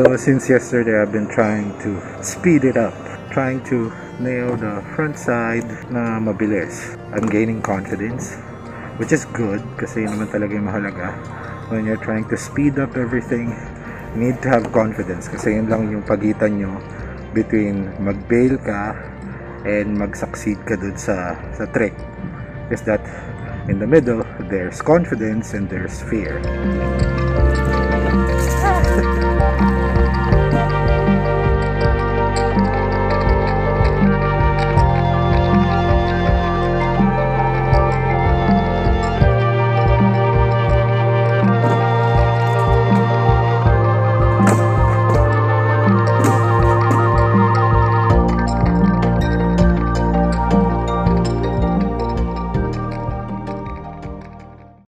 So since yesterday, I've been trying to speed it up, trying to nail the front side na mabilis. I'm gaining confidence, which is good kasi yun naman talaga yung mahalaga. When you're trying to speed up everything, you need to have confidence kasi yun lang yung pagitan nyo between mag-bail ka and mag-succeed ka dun sa trick. Is that in the middle, there's confidence and there's fear.